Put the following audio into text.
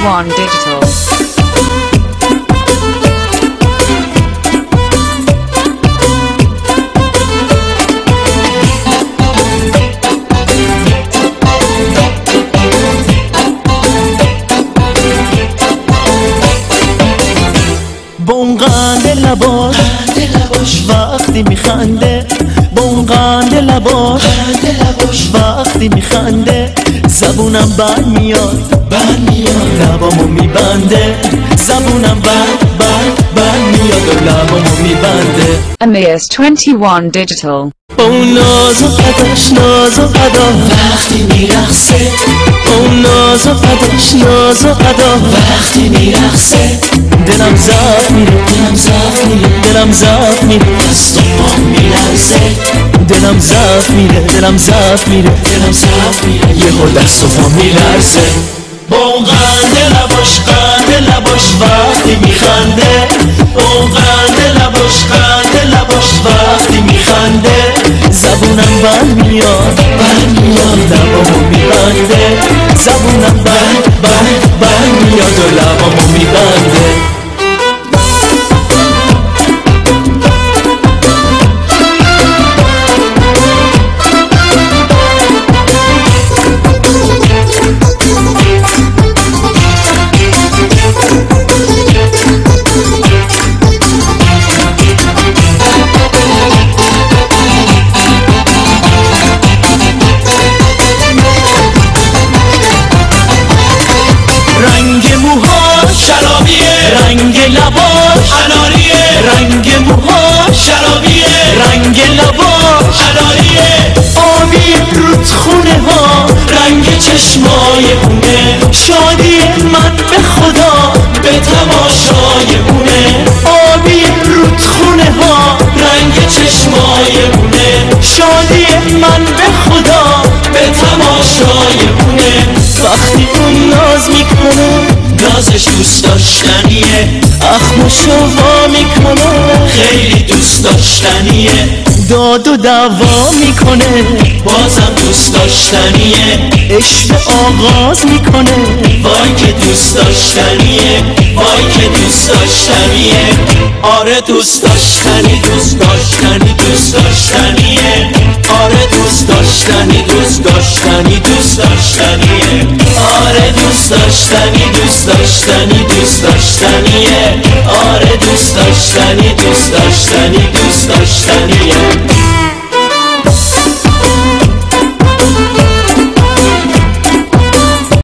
MS21 Digital. با اون قند لباش وقتی میخنده، با اون قند لباش وقتی میخنده، زبونم بند میاد لبامو میبنده، زبونم بند میاد و لبامو میبنده. MS21 Digital. با اون ناز و قداش ناز و قدا وقتی میرقصه، با اون ناز و قداش ناز و قدا وقتی میرقصه، دلم زخم میره، دلم زخم میره، دلم زخم میره، دست و پام میلرزه، دلم زخم میره، دلم زخم میره، دلم زخم میره، یهو دست و پام میلرزه. با اون قند لباش وقتی میخنده، با اون قند لباش وقتی میخنده، زبونم بند میاد لبامو میبنده، زبونم بند میاد و لبامو میبنده. رنگ موهاش شرابیه، رنگ لباش اناریه، رنگ موهاش شرابیه، رنگ لباش اناریه، آبی رودخونه ها، رنگ چشمای اونه، شادی من به خدا به تماشای اونه، آبی رودخونه ها، رنگ چشمای اونه، شادی من به خدا به تماشای اونه. وقتی اون ناز میکنه، نازش دوست داشتنیه، اخمشو وا میکنه، خیلی دوست داشتنیه، داد و دعوا میکنه، بازم دوست داشتنیه، عشق آغاز میکنه، وای که دوست داشتنیه، وای که دوست داشتنیه، آره دوست داشتنی، دوست داشتنی، دوست داشتنیه، آره دوست داشتنی، دوست داشتنی، دوست داشتنیه، آره دوست داشتنی، دوست داشتنی، دوست داشتنیه، آره دوست داشتنی، دوست داشتنی، دوست داشتنیه.